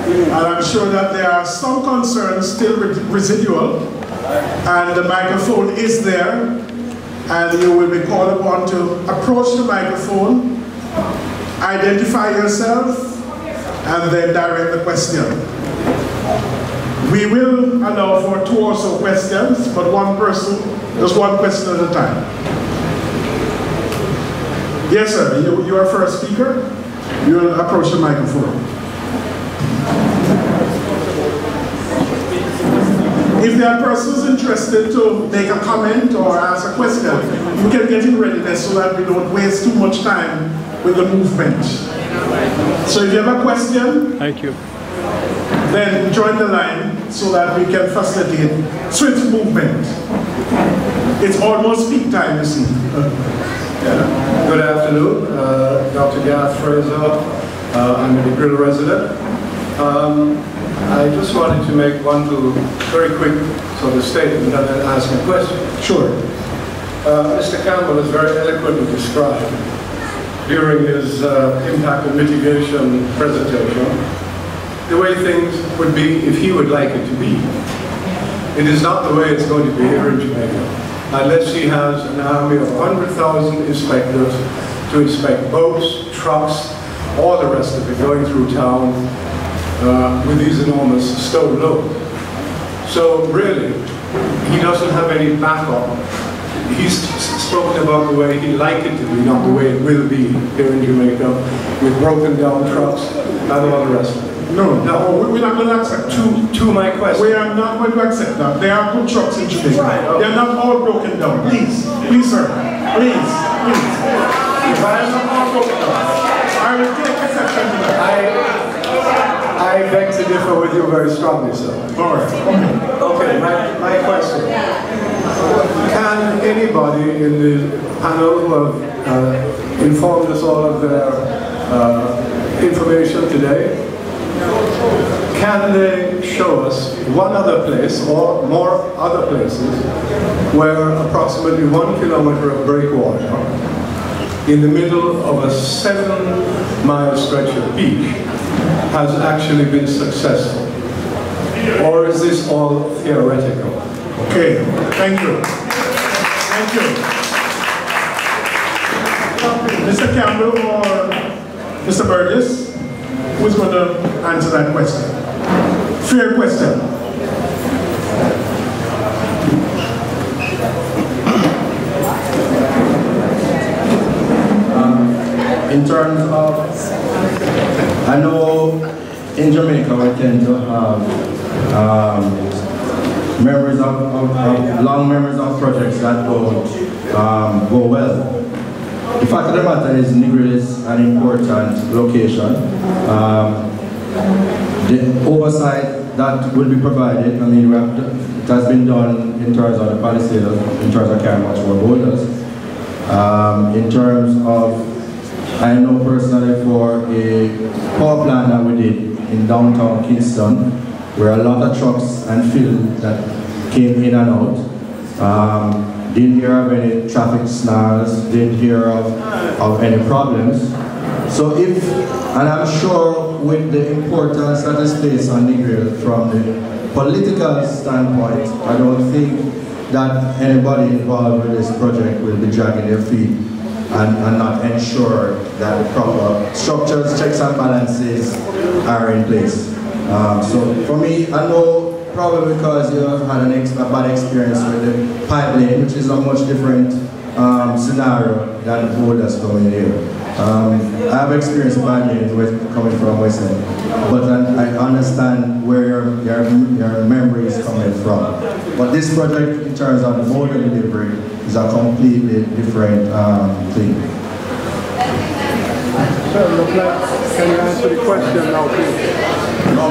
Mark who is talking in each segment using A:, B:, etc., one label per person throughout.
A: And I'm sure that there are some concerns still residual, and the microphone is there, and you will be called upon to approach the microphone, identify yourself, and then direct the question. We will allow for 2 or so questions, but one person, just one question at a time. Yes, sir, you are first speaker. You will approach the microphone. If there are persons interested to make a comment or ask a question, you can get in readiness so that we don't waste too much time with the movement. So if you have a question,
B: thank you,
A: then join the line so that we can facilitate swift movement. It's almost peak time, you see.
C: Yeah. Good afternoon, Dr. Garth Fraser. I'm a Negril resident. I just wanted to make one very quick sort of statement and then ask a question.
A: Sure.
C: Mr. Campbell has very eloquently described during his impact and mitigation presentation the way things would be if he would like it to be. It is not the way it's going to be here in Jamaica, unless he has an army of 100,000 inspectors to inspect boats, trucks, all the rest of it going through town with these enormous stone loads. So really, he doesn't have any backup. He's spoken about the way he'd like it to be, not the way it will be here in Jamaica, with broken down trucks and all the rest of it.
A: No, we're not going to accept
C: to my question.
A: We are not going to accept that. There are good trucks in Jamaica. Right, okay. They are not all broken down. Please, please, sir. Please, please. They are not all broken down. I will take exception to that.
C: I beg to differ with you very strongly, sir.
A: All right.
C: Okay, my question. Can anybody in the panel who have informed us all of their information today, can they show us one other place or more other places where approximately 1 kilometer of breakwater in the middle of a 7-mile stretch of beach has actually been successful? Or is this all theoretical?
A: Okay, thank you. Thank you. Mr. Campbell or Mr. Burgess, who's going to answer that question? Fair question.
D: In terms of, I know in Jamaica we tend to have memories of long memories of projects that don't go well. The fact of the matter is Negril is an important location. The oversight that will be provided, I mean, it has been done in terms of the palisades, in terms of carrying much more boulders. In terms of, I know personally for a power plant that we did in downtown Kingston, where a lot of trucks and fill that came in and out. Didn't hear of any traffic snarls, didn't hear of any problems. So if, and I'm sure with the importance that is placed on Negril from the political standpoint, I don't think that anybody involved with this project will be dragging their feet and not ensure that the proper structures, checks and balances are in place. So for me, I know probably because you have had a bad experience with the pipeline, which is a much different scenario than boulders coming here. I have experience pipeline coming from West End, but I understand where your memory is coming from. But this project, in terms of the boulder delivery, is a completely different thing.
B: Sir, can you answer the question now, please?
D: No,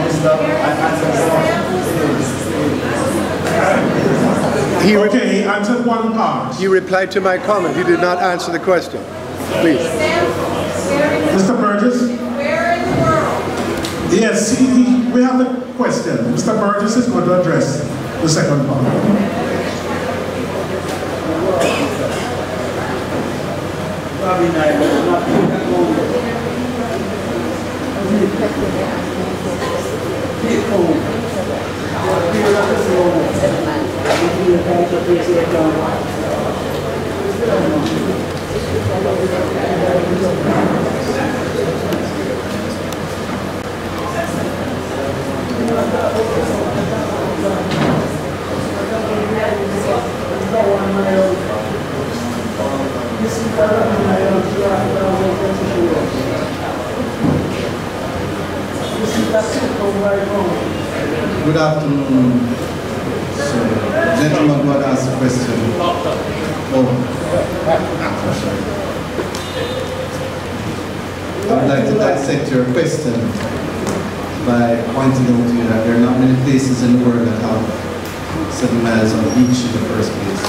A: He answered one part.
C: He replied to my comment. He did not answer the question. Please.
A: Mr. Burgess?
E: Where in the world?
A: Yes, we have the question. Mr. Burgess is going to address the second part.
D: Good afternoon. So, gentleman who had asked a question. I would like to dissect your question by pointing out to you that there are not many places in the world that have 7 miles of beach in the first place.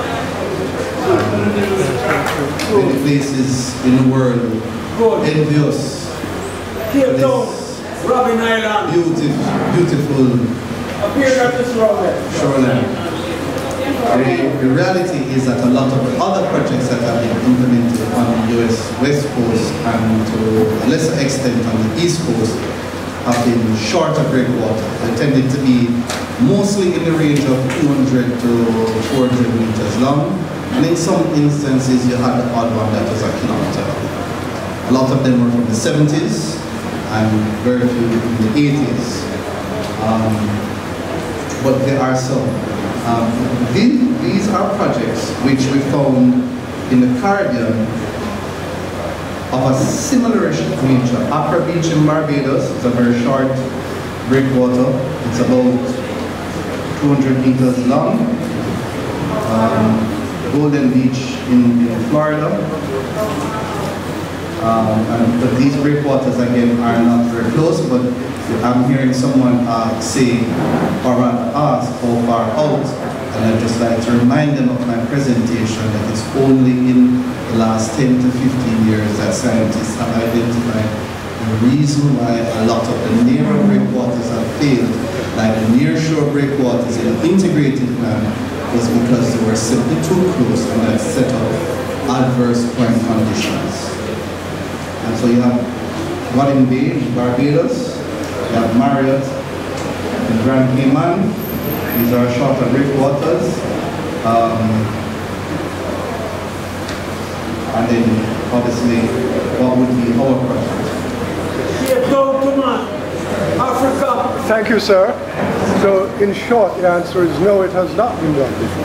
D: Many places in the world envious for this
F: Robin Island.
D: beautiful shoreline. The reality is that a lot of the other projects that have been implemented on the US West Coast and to a lesser extent on the East Coast have been shorter breakwater. They tended to be mostly in the range of 200 to 400 meters long, and in some instances you had the odd one that was a kilometer long. A lot of them were from the 70s and very few in the 80s. But there are some. These are projects which we found in the Caribbean of a similar nature. Accra Beach in Barbados is a very short breakwater. It's about 200 meters long. Golden Beach in Florida. But these breakwaters again are not very close, but I'm hearing someone say or ask how far out, and I'd just like to remind them of my presentation that it's only in the last 10 to 15 years that scientists have identified the reason why a lot of the narrow breakwaters have failed, like the nearshore breakwaters in the integrated plan, was because they were simply too close and that set up adverse point conditions. And so you have Garden Bay in Barbados, you have Marriott in Grand Cayman. These are shorter breakwaters. And then obviously what would be our project?
F: Africa.
B: Thank you, sir. So, in short, the answer is no, it has not been done before.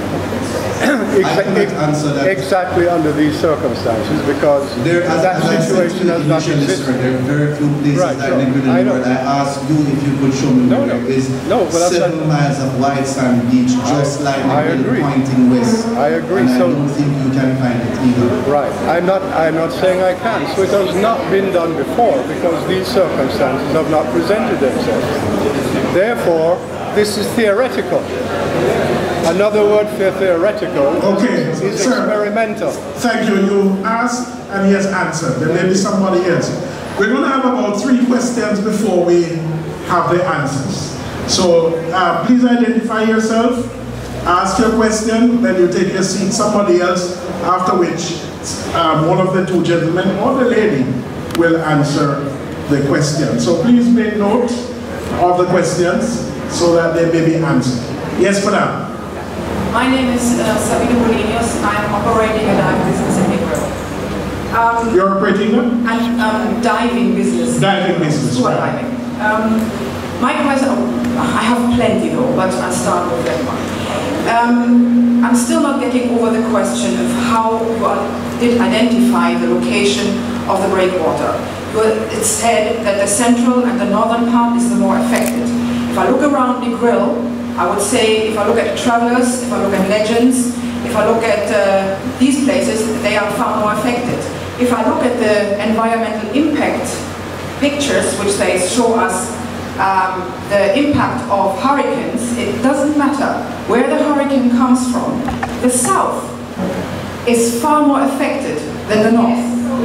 B: Exactly under these circumstances, because that situation has not existed.
D: There are very few places like Negril in the world. I asked you if you could show me where there is 7 miles of white sand beach, just like Negril pointing west.
B: I agree.
D: And I don't think you can find it either.
B: Right. I'm not saying I can. So it has not been done before because these circumstances have not presented themselves. Therefore, this is theoretical. Another word for theoretical is experimental.
A: Thank you. You asked and he has answered. There may be somebody else. We're going to have about 3 questions before we have the answers. So please identify yourself, ask your question, then you take your seat. Somebody else, after which one of the 2 gentlemen or the lady will answer the question. So please make note of the questions so that they may be answered. Yes, madam.
E: My name is Sabina Molinius. I'm operating a dive business in Negril.
A: You're operating a?
E: Diving business.
A: Diving business,
E: Scuba diving. My question, I have plenty though, but I'll start with that one. I'm still not getting over the question of how you did identify the location of the breakwater. It said that the central and the northern part is the more affected. If I look around Negril, I would say if I look at Travelers, if I look at Legends, if I look at these places, they are far more affected. If I look at the environmental impact pictures, which they show us the impact of hurricanes, it doesn't matter where the hurricane comes from. The south is far more affected than the north.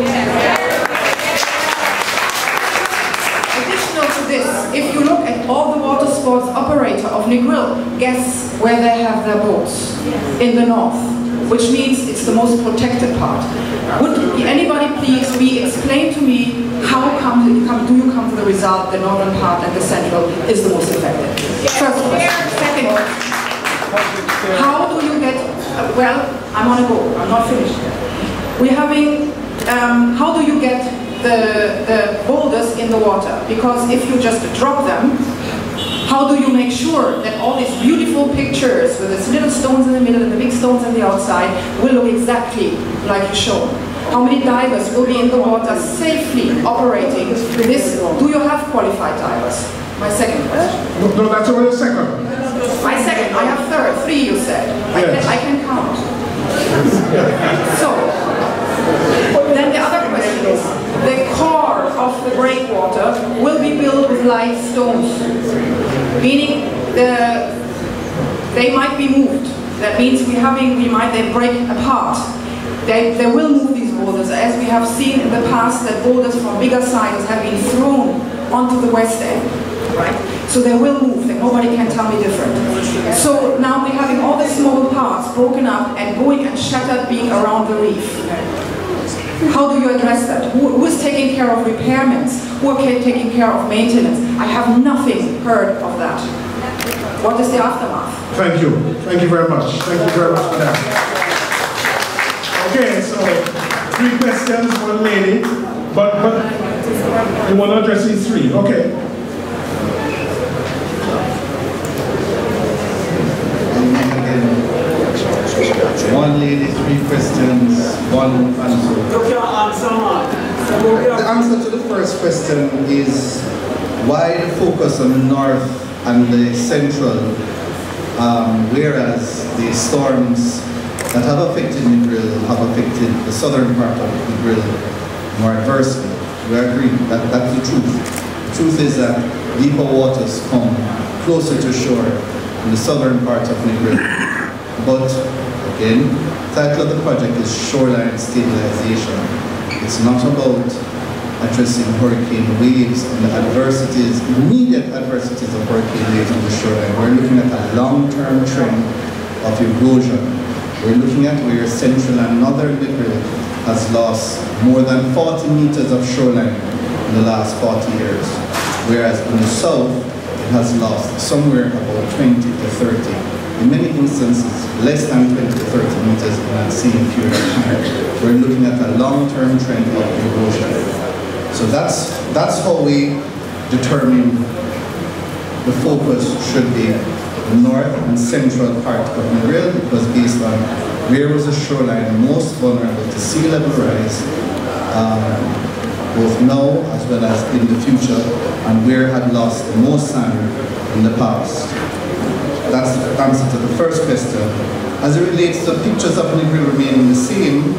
E: Additional to this, if you look at all the water sports operator of Negril, guess where they have their boats? In the north, which means it's the most protected part. Would anybody please explain to me how do you come to the the result, the northern part and the central is the most effective. First question. Second question. How do you get, well, I'm on a go, I'm not finished yet. We're having, how do you get the boulders in the water? Because if you just drop them, how do you make sure that all these beautiful pictures with these little stones in the middle and the big stones on the outside will look exactly like you show? How many divers will be in the water safely operating this? Do you have qualified divers? My second question.
A: No, that's only the second.
E: My second, I have third, 3 you said.
A: Yes.
E: I can count. So, then the other question is, the core of the breakwater will be built with light stones, meaning they might be moved. That means they break apart. They will move these boulders, as we have seen in the past that boulders from bigger sizes have been thrown onto the west end, right? So they will move, and nobody can tell me different. So now we're having all the small parts broken up and going and shattered being around the reef. How do you address that? Who is taking care of repairments? Who are taking care of maintenance? I have nothing heard of that. What is the aftermath?
A: Thank you. Thank you very much. Thank you very much for that. Okay, so 3 questions, 1 lady. But you want to address these 3? Okay.
D: One lady, 3 questions, 1 answer.
F: You can't answer, man.
D: The answer to the first question is why the focus on the north and the central, whereas the storms that have affected Negril have affected the southern part of Negril more adversely. We agree that that's the truth. The truth is that deeper waters come closer to shore in the southern part of Negril. But again, the title of the project is Shoreline Stabilization. It's not about addressing hurricane waves and the adversities, immediate adversities of hurricane waves on the shoreline. We're looking at a long-term trend of erosion. We're looking at where central and northern Negril has lost more than 40 meters of shoreline in the last 40 years, whereas in the south, it has lost somewhere about 20 to 30. In many instances, less than 20 to 30 meters in that same period of time. We're looking at a long-term trend of erosion. So that's how we determine the focus should be the north and central part of Negril. It was based on where was the shoreline most vulnerable to sea level rise, both now as well as in the future, and where had lost the most sand in the past. That's the answer to the first question. As it relates to pictures of Negril remaining the same,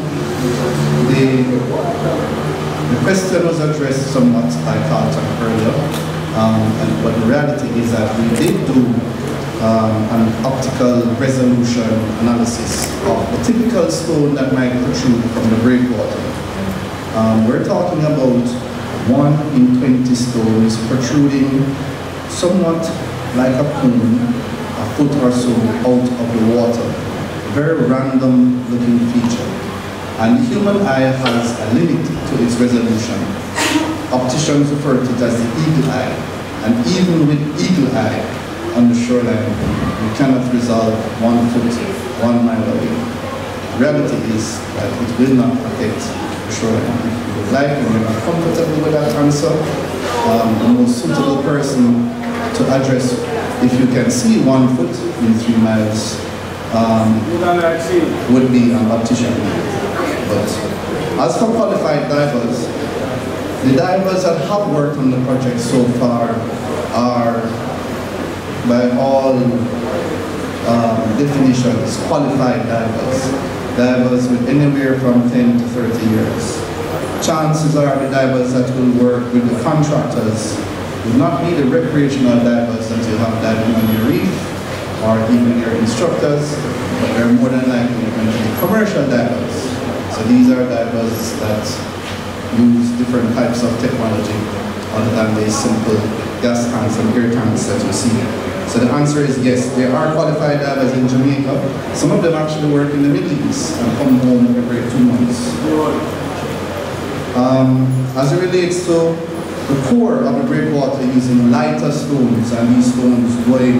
D: the question was addressed somewhat by Carlton earlier, but the reality is that we did do an optical resolution analysis of the typical stone that might protrude from the breakwater. We're talking about 1 in 20 stones protruding somewhat like a cone, a foot or so out of the water. Very random looking feature. And the human eye has a limit to its resolution. Opticians refer to it as the eagle eye. And even with eagle eye on the shoreline, we cannot resolve 1 foot, 1 mile away. The reality is that it will not affect the shoreline. If you would like and you're not comfortable with that answer, the most suitable person to address if you can see 1 foot in 3 miles would be an optician. But as for qualified divers, the divers that have worked on the project so far are, by all definitions, qualified divers. Divers with anywhere from 10 to 30 years. Chances are the divers that will work with the contractors will not be the recreational divers that you have diving on your reef, or even your instructors, but they're more than likely going to be commercial divers. So these are divers that use different types of technology other than the simple gas tanks and air tanks that you see. So the answer is yes, there are qualified divers in Jamaica. Some of them actually work in the Middle East and come home every 2 months. As it relates to
G: the core of the breakwater using lighter stones, and these stones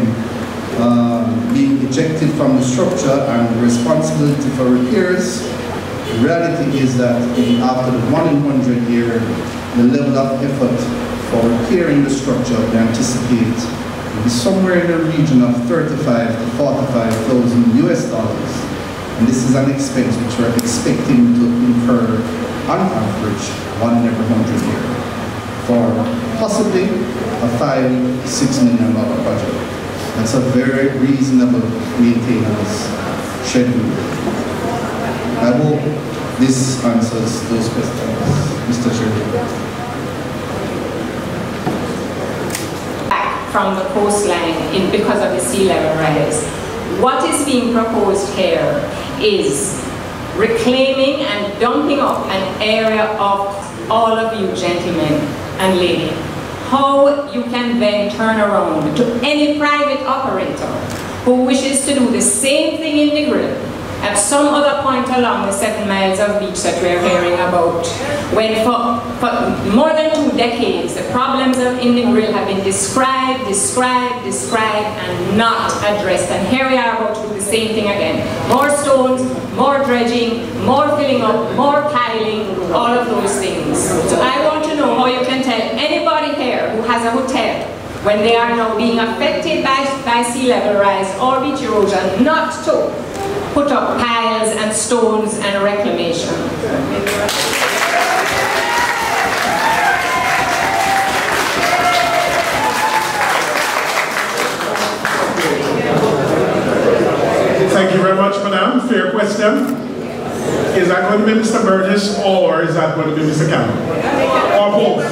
G: being ejected from the structure, and the responsibility for repairs. The reality is that after the 1 in 100 year, the level of effort for repairing the structure we anticipate will be somewhere in the region of 35 to 45,000 US dollars. And this is an expense which we're expecting to incur on average 1 in every 100 years for possibly a $5 to $6 million project. That's a very reasonable maintenance schedule. I hope this answers those questions, Mr. Chairman.
H: Back from the coastline because of the sea level rise. What is being proposed here is reclaiming and dumping up an area of all of you gentlemen and ladies. How you can then turn around to any private operator who wishes to do the same thing in Negril at some other point along the 7 miles of beach that we're hearing about, when for more than 2 decades the problems in Negril have been described, and not addressed. And here we are about to do the same thing again. More stones, more dredging, more filling up, more piling, all of those things. So I want to know how you can tell anybody here who has a hotel, when they are now being affected by sea level rise or beach erosion, not to put up piles and stones and reclamation.
A: Thank you very much, Madam. Fair question. Is that going to be Mr. Burgess, or is that going to be Mr. Campbell? Or both?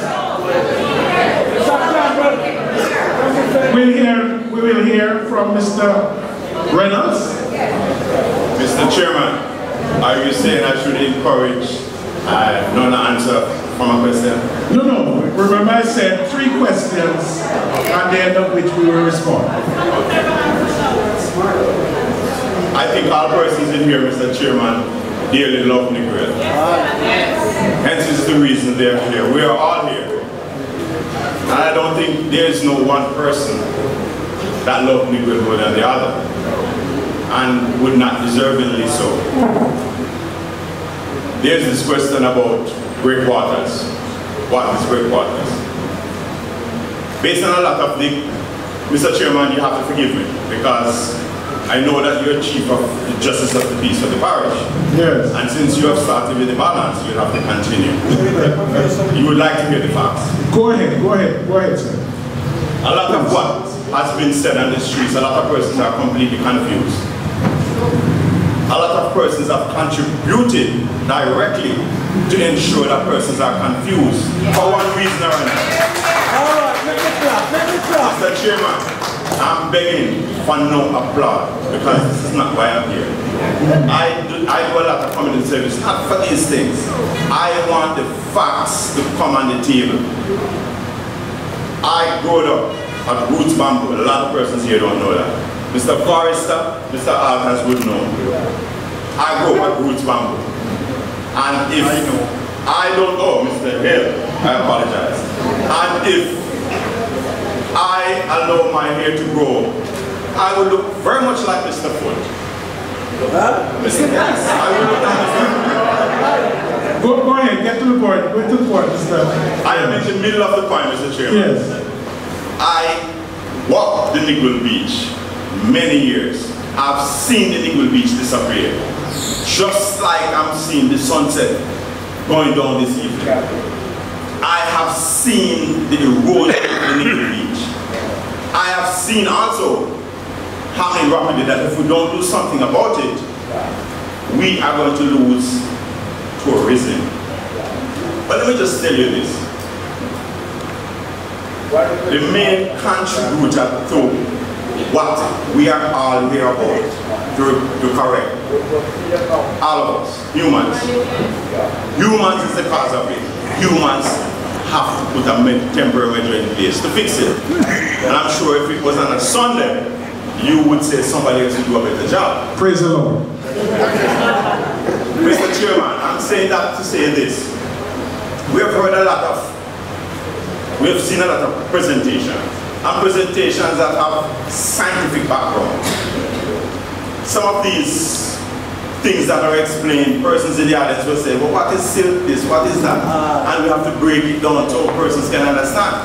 A: We will hear from Mr. Reynolds.
I: Mr. Chairman, are you saying I should encourage non-answer from a question?
A: No. Remember I said 3 questions, at the end of which we will respond.
I: I think all persons in here, Mr. Chairman, dearly love Negril. Hence is the reason they're here. We are all here. And I don't think there is no one person that loves Negril more than the other, and would not deservingly so. There's this question about breakwaters. What is breakwaters? Based on a lot of the, Mr. Chairman, you have to forgive me, because I know that you're chief of the justice of the peace of the parish.
A: Yes.
I: And since you have started with the balance, you'll have to continue. You would like to hear the facts.
A: Go ahead, sir.
I: A lot of what has been said on the streets, a lot of persons are completely confused. A lot of persons have contributed directly to ensure that persons are confused for one reason or another. Mr. Chairman, I'm begging for no applause, because this is not why I'm here. I do a lot of community service, not for these things. I want the facts to come on the table. I grew up at Roots Bamboo. A lot of persons here don't know that. Mr. Forrester, Mr. Hough would know. I grew up at Roots Bamboo. And if I don't know, Mr. Hill, I apologize. And if I allow my hair to grow, I will look very much like Mr. Foote. Yes, I will look like Mr. Foote.
A: Go ahead, get to the point. Go to the point, Mr.
I: I am in the middle of the point, Mr. Chairman.
A: Yes.
I: I walked the Negril Beach many years. I've seen the Negril Beach disappear. Just like I'm seeing the sunset going down this evening. I have seen the erosion of the Negril Beach. I have seen also happening rapidly that if we don't do something about it, we are going to lose tourism. But let me just tell you this. The main contributor to what we are all here about, to correct, all of us, humans. Humans is the cause of it. Humans have to put a temporary measure in place to fix it. And I'm sure if it was on a Sunday, you would say somebody else would do a better job.
A: Praise the Lord.
I: Mr. Chairman, I'm saying that to say this. We have heard a lot of we have seen a lot of presentations, and presentations that have scientific background. Some of these things that are explained, persons in the audience will say, well, what is silk this, what is that? And we have to break it down so persons can understand.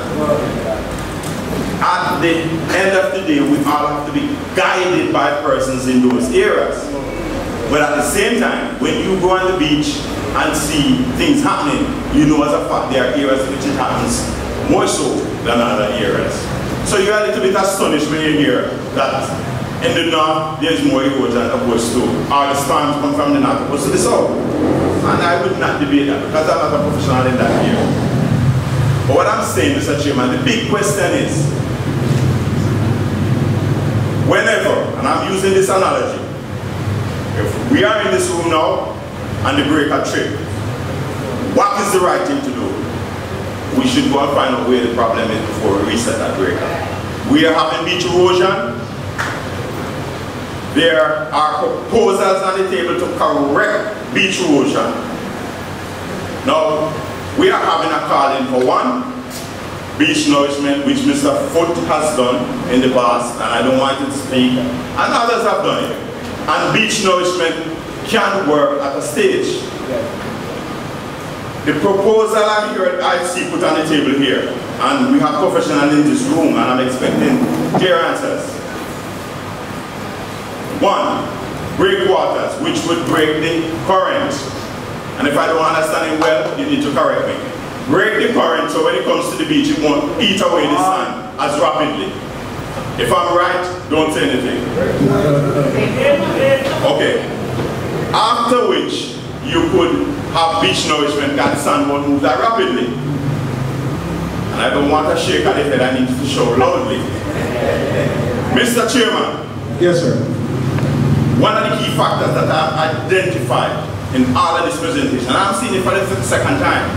I: At the end of the day, we all have to be guided by persons in those areas. But at the same time, when you go on the beach and see things happening, you know as a fact there are areas in which it happens more so than other areas. So you're a little bit astonished when you hear that in the north there is more erosion opposed to, or the storms come from the north opposed to the south. And I would not debate that because I'm not a professional in that area. But what I'm saying, Mr. Chairman, the big question is, whenever, and I'm using this analogy, if we are in this room now and the breaker trip, what is the right thing to do? We should go and find out where the problem is before we reset that breaker. We are having beach erosion. There are proposals on the table to correct beach erosion. Now, we are having a call in for one, beach nourishment, which Mr. Foote has done in the past, and I don't want to speak, and others have done it. And beach nourishment can work at a stage. The proposal I see put on the table here, and we have professionals in this room, and I'm expecting clear answers. One, breakwaters, which would break the current. And if I don't understand it well, you need to correct me. Break the current so when it comes to the beach, it won't eat away the sand as rapidly. If I'm right, don't say anything. Okay. After which, you could have beach nourishment that the sand won't move that rapidly. And I don't want to shake at the head, I need to show loudly. Mr. Chairman.
A: Yes, sir.
I: One of the key factors that I've identified in all of this presentation, and I'm seeing it for the second time,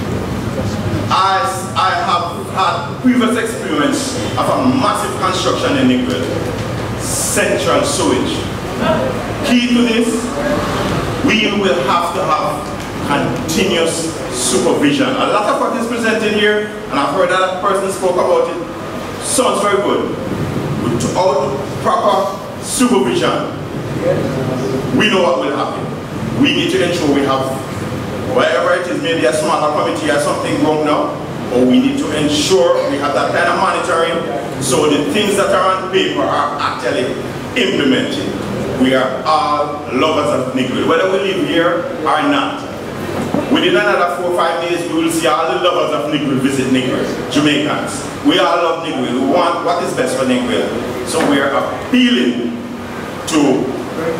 I: I have had previous experience of a massive construction in Negril, central sewage. Key to this, we will have to have continuous supervision. A lot of what is presented here, and I've heard that person spoke about it, sounds very good. Without proper supervision, we know what will happen. We need to ensure we have, wherever it is, maybe a smaller committee or something wrong now, or we need to ensure we have that kind of monitoring so the things that are on paper are actually implemented. We are all lovers of Negril, whether we live here or not. Within another 4 or 5 days, we will see all the lovers of Negril visit Negril, Jamaicans. We all love Negril. We want what is best for Negril. So we are appealing to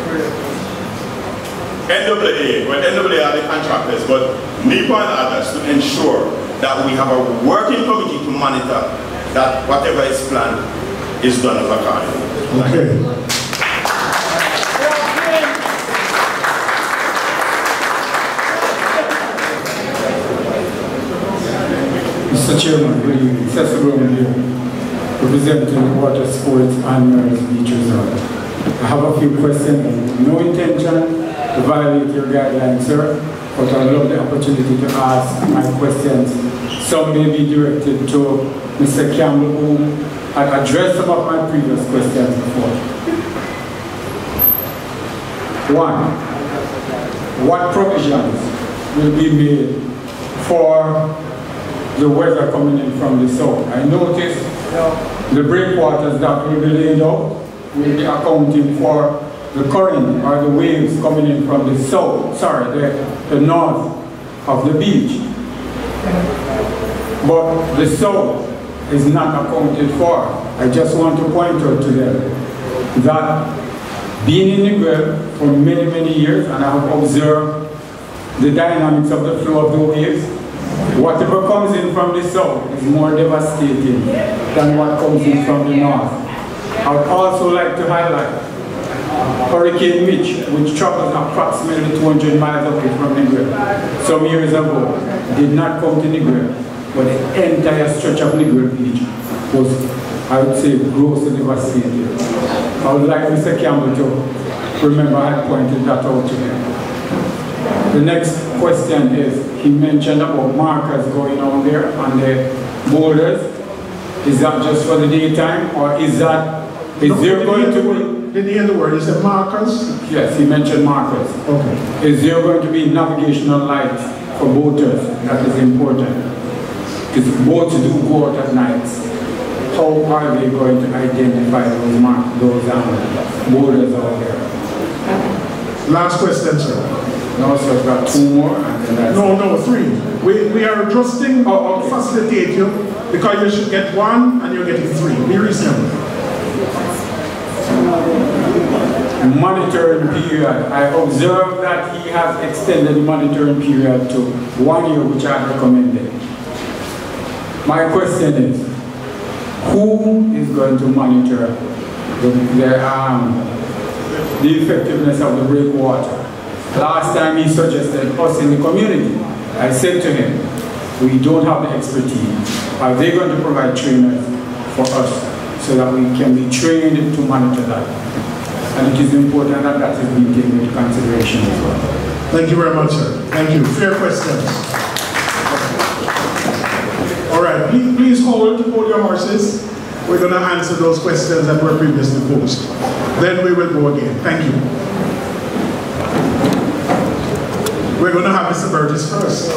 I: NAA, well, NAA are the contractors, but NEPA and others to ensure that we have a working committee to monitor that whatever is planned is done as a accordingly.
A: Okay.
J: Mr. Chairman, good evening. Cecil Brown here, representing the Water Sports and Marines Beach Resort. I have a few questions. No intention to violate your guidelines, sir, but I love the opportunity to ask my questions. Some may be directed to Mr. Campbell, who had addressed some of my previous questions before. One, what provisions will be made for the weather coming in from the south? I noticed the breakwaters that will be laid out will be accounting for the current or the waves coming in from the south, the north of the beach. But the south is not accounted for. I just want to point out to them that being in Negril for many, many years, and I have observed the dynamics of the flow of the waves, whatever comes in from the south is more devastating than what comes in from the north. I would also like to highlight Hurricane Mitch, which traveled approximately 200 miles away from Negril some years ago, did not come to Negril, but the entire stretch of Negril Beach was, I would say, grossly devastated. I would like Mr. Campbell to remember I pointed that out to him. The next question is, he mentioned about markers going on there on the boulders? Is that just for the daytime, or is there going to be...
A: Did you hear the word? Is it markers?
J: Yes, he mentioned markers.
A: Okay.
J: Is there going to be navigational lights for boaters? That is important. Because boats do go out at night. How are they going to identify those boulders out there?
A: Last question, sir.
J: No, sir, I've got 2 more. And then
A: No, 3. We are adjusting to facilitate you, because you should get 1 and you're getting 3. Be reasonable.
J: Monitoring period. I observed that he has extended the monitoring period to 1 year, which I recommended. My question is, who is going to monitor the effectiveness of the breakwater? Last time he suggested us in the community. I said to him, we don't have the expertise. Are they going to provide trainers for us so that we can be trained to monitor that? And it is important that that is being taken into consideration as well.
A: Thank you very much, sir. Thank you. Fair questions. All right, please hold your horses. We're going to answer those questions that were previously posed. Then we will go again. Thank you. We're going to have Mr. Burgess first.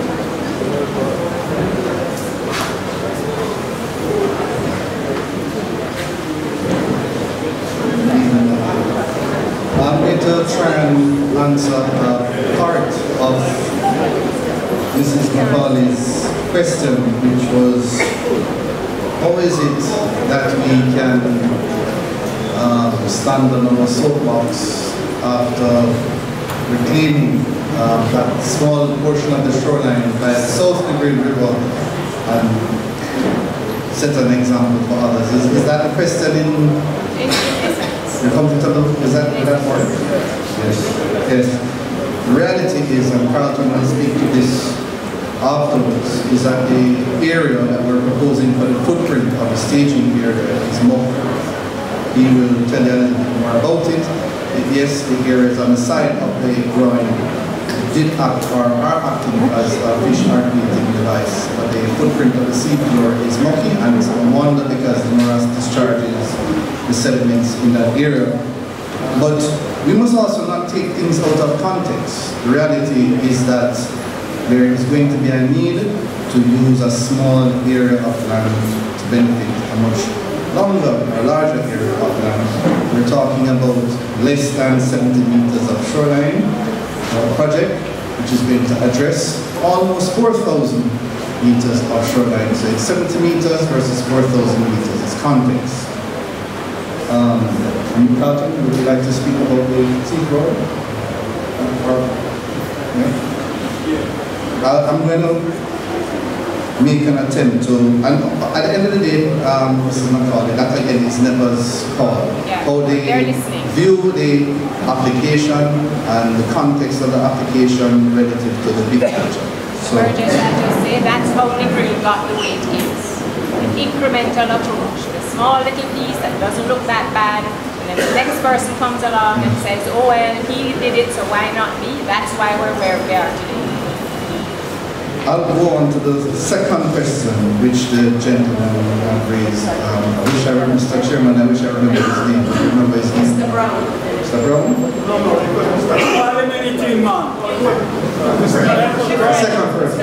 G: I'm going to try and answer part of Mrs. Mapali's question, which was, how is it that we can stand on our soapbox after reclaiming that small portion of the shoreline by the South Negril River and set an example for others? Is that a question in... You're comfortable? Is that work? Yes. Yes. The reality is, and Carlton will speak to this afterwards, is that the area that we're proposing for the footprint of the staging area is more. He will tell you a little bit more about it. Yes, the areas on the side of the groin did act or are acting as a fish heartbeating device, but the footprint of the seafloor is mucky, and it's no wonder because the morass discharges the sediments in that area. But we must also not take things out of context. The reality is that there is going to be a need to use a small area of land to benefit a much longer or larger area of land. We're talking about less than 70 meters of shoreline project, which is going to address almost 4,000 meters of shoreline. So it's 70 meters versus 4,000 meters. It's context. Carlton, would you like to speak about the seafloor? I'm going to make an attempt to, and at the end of the day, Mrs. McCauley, that again is NEPA's call.
H: Yeah,
G: how they view the application and the context of the application relative to the big picture. So,
H: Burgess, I just say that's how Negril got the way it is. An incremental approach. The small little piece that doesn't look that bad, and then the next person comes along and says, oh well, he did it, so why not me? That's why we're where we are today.
G: I'll go on to the second question, which the gentleman raised. I wish I were Mr. Chairman, I wish I remember his name. Remember his name?
H: Mr. Brown.
G: Mr. Brown?
F: No,
G: Second person.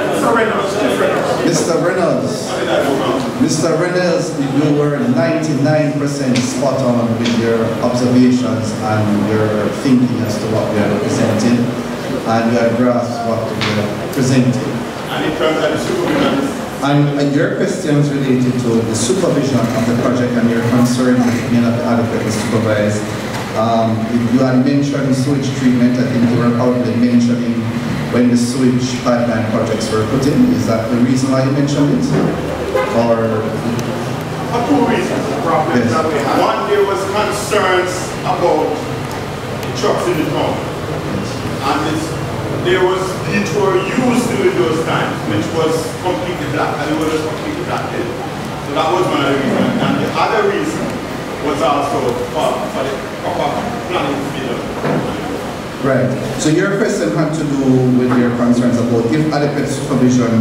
G: Mr. Reynolds. Mr. Reynolds, you were 99% spot on with your observations and your thinking as to what we are presenting, and you have grasped what we are presenting.
I: And in terms of the supervision?
G: And your questions related to the supervision of the project and your concern that it may not be adequately supervised. You had mentioned sewage treatment. I think you were probably mentioning when the sewage pipeline projects were put in. Is that the reason why you mentioned it? Or?
I: For two reasons, the problem
G: yes.
I: that we had. One, there was concerns about the trucks in the town. And there was detour used during those times, which was completely black, and it was completely black then. So that was one of the reasons. And the other reason was also for the proper planning to be done.
G: Right. So your question had to do with your concerns about if adequate supervision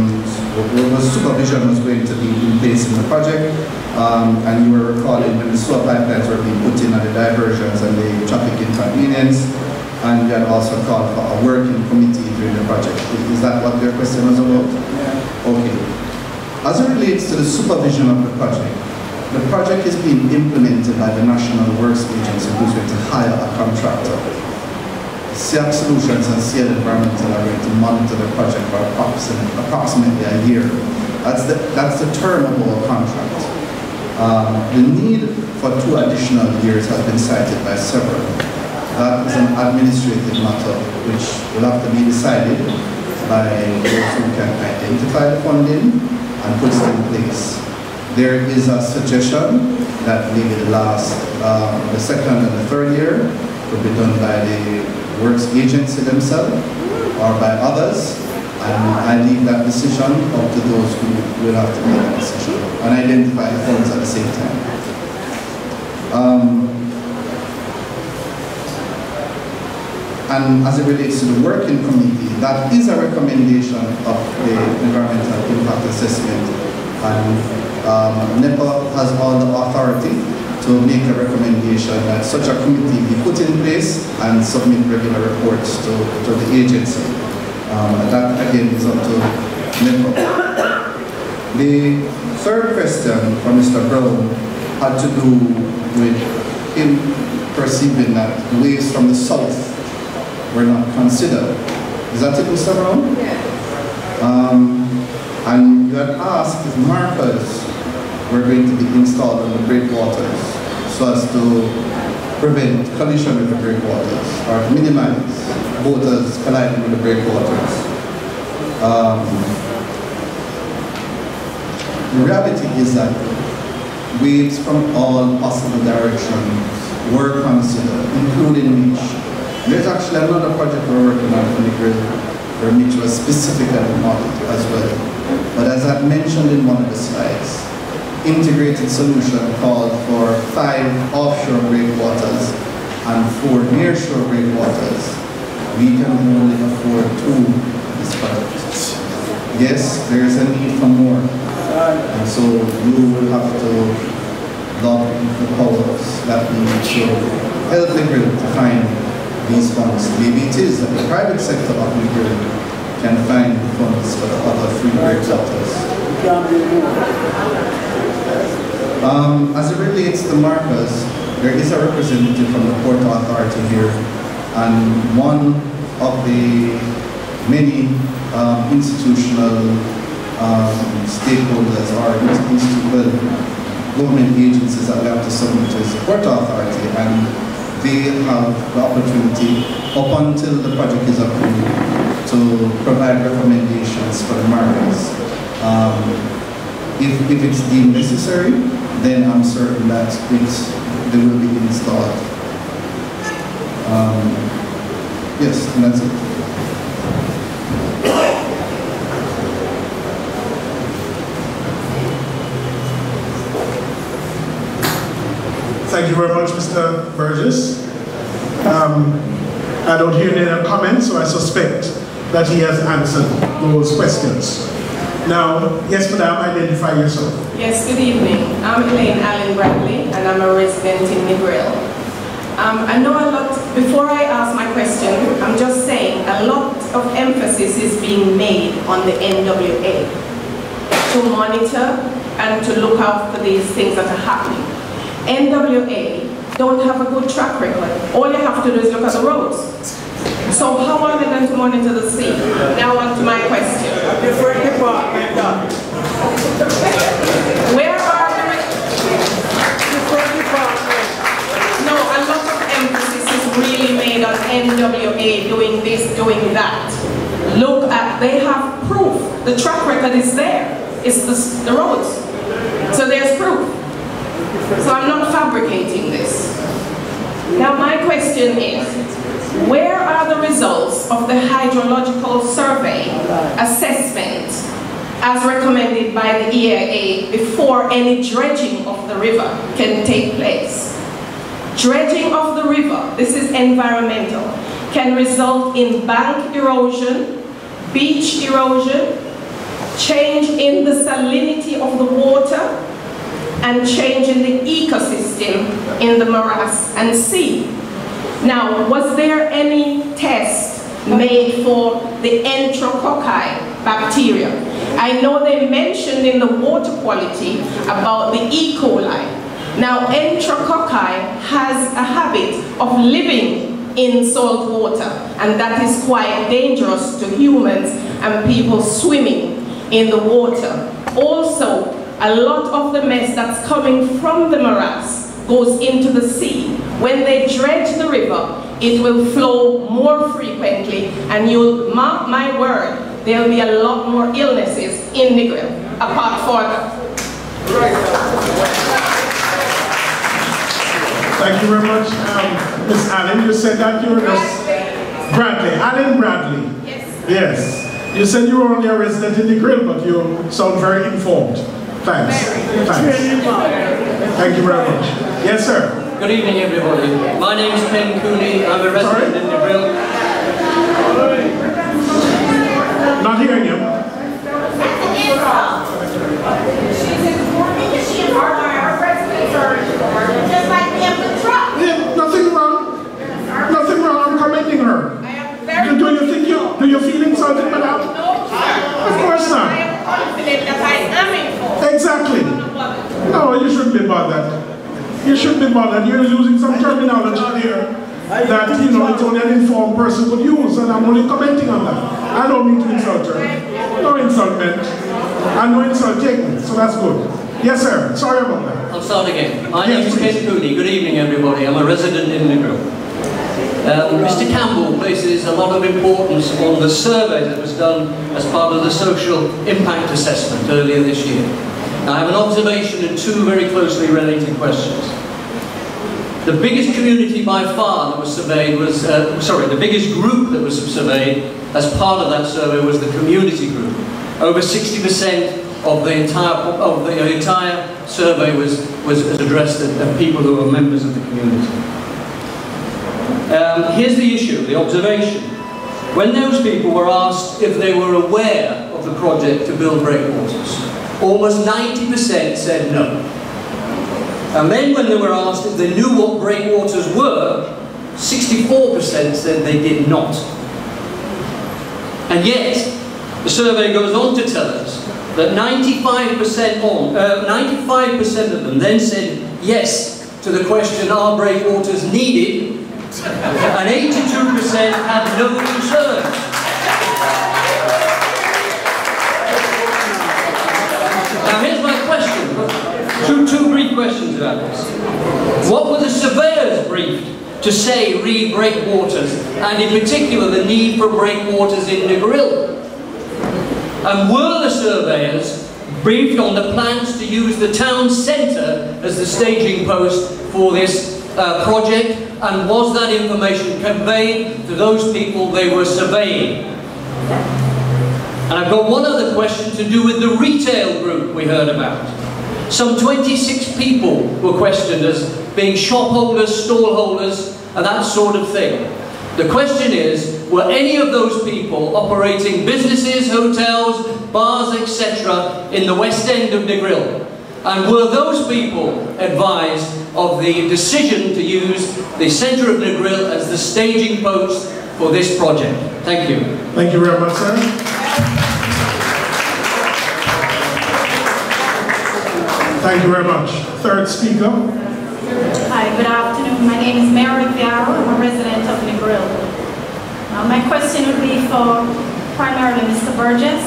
G: supervision was going to be in place in the project. And you were recalling when the sewer pipelines were being put in and the diversions and the traffic inconvenience, and you had also called for a working committee during the project. Is that what your question was about? Yeah. Okay. As it relates to the supervision of the project is being implemented by the National Works Agency, who's going to hire a contractor. CIAC Solutions and CL Environmental are going to monitor the project for approximately a year. That's the term of our contract. The need for 2 additional years has been cited by several. That is an administrative matter which will have to be decided by those who can identify the funding and put it in place. There is a suggestion that maybe the second and the third year will be done by the Works Agency themselves or by others, and I leave that decision up to those who will have to make that decision and identify the funds at the same time. And as it relates to the working committee, that is a recommendation of the environmental impact assessment, and NEPA has all the authority to make a recommendation that such a committee be put in place and submit regular reports to the agency. That again is up to NEPA. The third question from Mr. Brown had to do with him perceiving that waves from the south were not considered. Is that it, Mr. Brown? Yeah. And you had asked if markers were going to be installed on the breakwaters so as to prevent collision with the breakwaters or to minimize boaters colliding with the breakwaters. The reality is that waves from all possible directions were considered, including Mitch. There's actually another project we're working on for Negril where Mitch was specifically modeled as well. But as I mentioned in one of the slides, integrated solution called for 5 offshore breakwaters and 4 nearshore breakwaters. We can only afford 2 of these projects. Yes, there is a need for more. And so you will have to log the powers that we need to help Negril to find these funds. Maybe it is that the private sector of Negril can find funds for the other 3 breakwaters. As it relates to markers, there is a representative from the Port Authority here, and one of the many institutional stakeholders or government agencies that we have to submit to the Port Authority, and they have the opportunity up until the project is approved to provide recommendations for the markers. If it's deemed necessary, then I'm certain that they will be installed. Yes, and that's it.
A: Thank you very much, Mr. Burgess. I don't hear any other comments, so I suspect that he has answered those questions. Now, yes, madam, identify yourself.
K: Yes, good evening. I'm Elaine Allen Bradley, and I'm a resident in Negril. I know a lot, before I ask my question, I'm just saying a lot of emphasis is being made on the NWA to monitor and to look out for these things that are happening. NWA don't have a good track record. All you have to do is look at the roads. So how are they going to monitor the sea? Now on to my question.
F: Different department.
K: Where are the
F: Different department.
K: No, a lot of emphasis is really made on NWA doing this, doing that. Look at, they have proof. The track record is there. It's the roads. So there's proof. So I'm not fabricating this. Now my question is, where are the results of the hydrological survey assessment as recommended by the EIA before any dredging of the river can take place? Dredging of the river, this is environmental, can result in bank erosion, beach erosion, change in the salinity of the water, and change in the ecosystem in the morass and sea. Now, was there any test made for the enterococci bacteria? I know they mentioned in the water quality about the E. coli. Now, enterococci has a habit of living in salt water, and that is quite dangerous to humans and people swimming in the water. Also, a lot of the mess that's coming from the morass goes into the sea. When they dredge the river, it will flow more frequently, and you'll mark my word, there'll be a lot more illnesses in Negril, apart from that.
A: Thank you very much. Ms. Allen, you said that you were Bradley. Allen Bradley.
K: Yes.
A: Yes. You said you were only a resident in Negril, but you sound very informed. Thanks. Thanks. Thank you very much. Yes, sir.
L: Good evening, everybody. My name is Ken Cooney. I'm a resident in Negril.
A: Not hearing you. Yeah, nothing wrong. Nothing wrong. I'm commending her. Do you feel insulted by that?
K: No, sir.
A: Of course not.
K: I am confident that I am informed.
A: Exactly. No, you shouldn't be bothered. You shouldn't be bothered. You're using some terminology here that, you know, it's only an informed person would use, and I'm only commenting on that. I don't mean to insult her. No insult meant, and no insult taken, so that's good. Yes, sir. Sorry about that.
L: I'll start again. My name is Ken Cooney. Good evening, everybody. I'm a resident in Negril. Mr. Campbell places a lot of importance on the survey that was done as part of the social impact assessment earlier this year. Now, I have an observation and two very closely related questions. The biggest community by far that was surveyed was, the biggest group that was surveyed as part of that survey was the community group. Over 60% of the entire survey was addressed at people who were members of the community. Here's the issue, the observation. When those people were asked if they were aware of the project to build breakwaters, almost 90% said no. And then when they were asked if they knew what breakwaters were, 64% said they did not. And yet, the survey goes on to tell us that 95% of them then said yes to the question, are breakwaters needed? And 82% had no concern. Now here's my question. Two brief questions about this. What were the surveyors briefed to say re breakwaters, and in particular the need for breakwaters in Negril? And were the surveyors briefed on the plans to use the town centre as the staging post for this project, and was that information conveyed to those people they were surveying? And I've got one other question to do with the retail group we heard about. Some 26 people were questioned as being shop holders, stall holders, and that sort of thing. The question is, were any of those people operating businesses, hotels, bars, etc. in the west end of Negril? And were those people advised of the decision to use the centre of Negril as the staging post for this project? Thank you.
A: Thank you very much, sir. Thank you very much. Third speaker.
M: Hi, good afternoon. My name is Mary Viaro. I'm a resident of Negril. My question would be for primarily Mr. Burgess.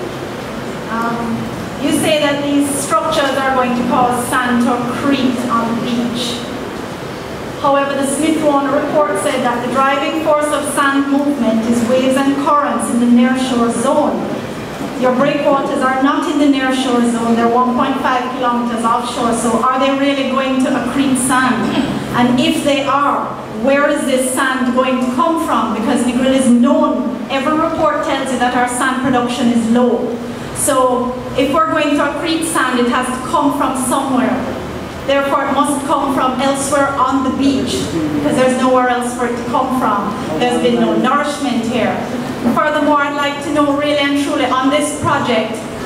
M: You say that these structures are going to cause sand to accrete on the beach. However, the Smith-Warner report said that the driving force of sand movement is waves and currents in the nearshore zone. Your breakwaters are not in the nearshore zone, they're 1.5 kilometers offshore, so are they really going to accrete sand? And if they are, where is this sand going to come from? Because Negril is known, every report tells you that our sand production is low. So if we're going to accrete sand, it has to come from somewhere. Therefore, it must come from elsewhere on the beach, because there's nowhere else for it to come from. There's been no nourishment here. Furthermore, I'd like to know really and truly on this project,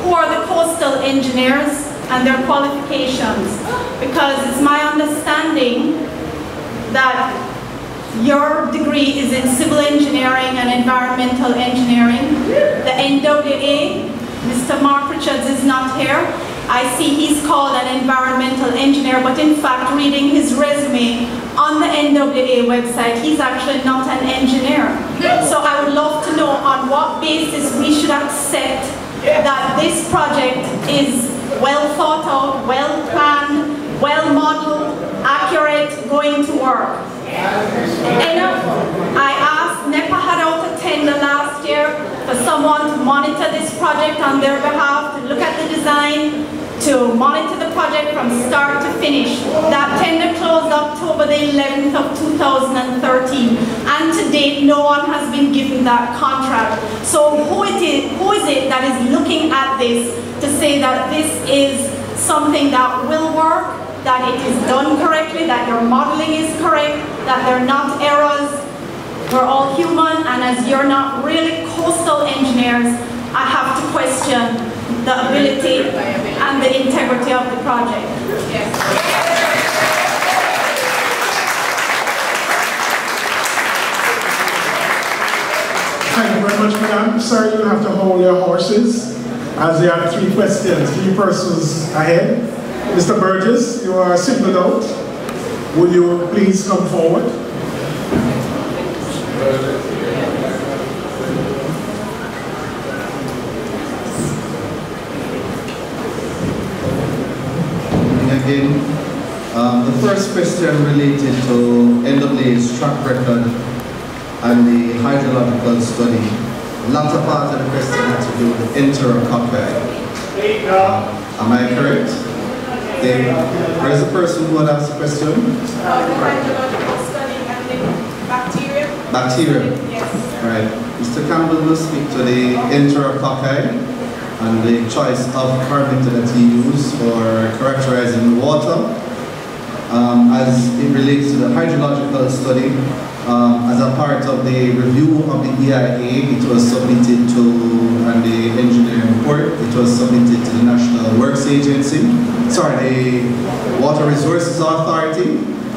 M: who are the coastal engineers and their qualifications, because it's my understanding that your degree is in civil engineering and environmental engineering. The NWA, Mr. Mark Richards is not here. I see he's called an environmental engineer, but in fact, reading his resume on the NWA website, he's actually not an engineer. So I would love to know on what basis we should accept that this project is well thought out, well planned, well modeled, accurate, going to work. And I asked, NEPA had out a tender last year for someone to monitor this project on their behalf, to look at the design, to monitor the project from start to finish. That tender closed October the 11th of 2013, and to date no one has been given that contract. So who is it that is looking at this to say that this is something that will work, that it is done correctly, that your modeling is correct, that there are not errors? We're all human, and as you're not really coastal engineers, I have to question the ability and the integrity of the project.
A: Thank you very much, madam. Sir, you have to hold your horses, as there are 3 questions, 3 persons ahead. Mr. Burgess, you are singled out. Would you please come forward?
G: Again, the first question related to NWA's track record and the hydrological study. The latter part of the question had to do with enterococci. Am I correct? Where's the person who had asked the question?
K: The hydrological study and the bacteria.
G: Bacteria.
K: Yes.
G: Right. Mr. Campbell will speak to the enterococci and the choice of parameter that he used for characterizing the water. As it relates to the hydrological study, as a part of the review of the EIA, it was submitted to, and the engineering report, it was submitted to the National Works Agency, the Water Resources Authority.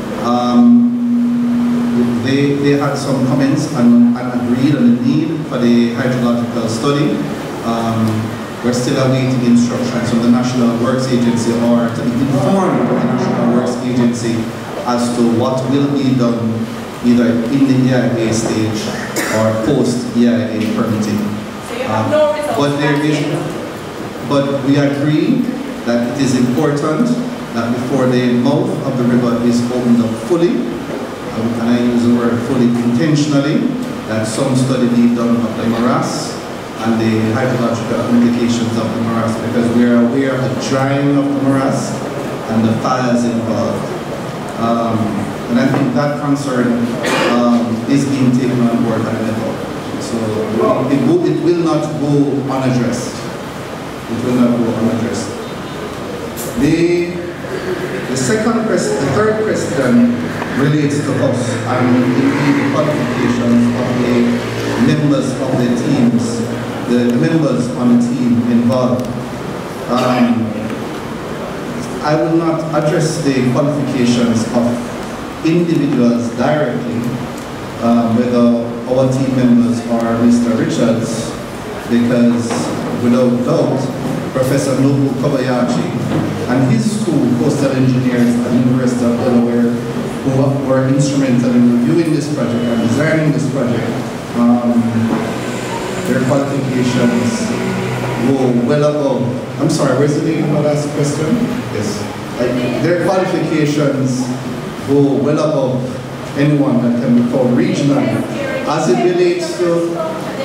G: They had some comments and agreed on the need for the hydrological study. We're still awaiting instructions from the National Works Agency, or to be informed by the National Works Agency as to what will be done either in the EIA stage or post-EIA permitting.
K: So you have no results.
G: But we agree that it is important that before the mouth of the river is opened up fully, and I use the word fully intentionally, that some study be done of the morass and the hydrological implications of the morass, because we are aware of the drying of the morass and the fires involved. And I think that concern is being taken on board by NEPA. So it will not go unaddressed. It will not go unaddressed. The third question relates to us and the qualifications of the members of the teams, the members on the team involved. I will not address the qualifications of individuals directly, whether our team members or Mr. Richards, because without doubt, Professor Nobu Kobayashi and his two coastal engineers at the University of Delaware, who were instrumental in reviewing this project and designing this project, their qualifications go well above. I'm sorry, where's the lady who asked the question? Yes. Their qualifications go well above anyone that can be called regional. As it relates to,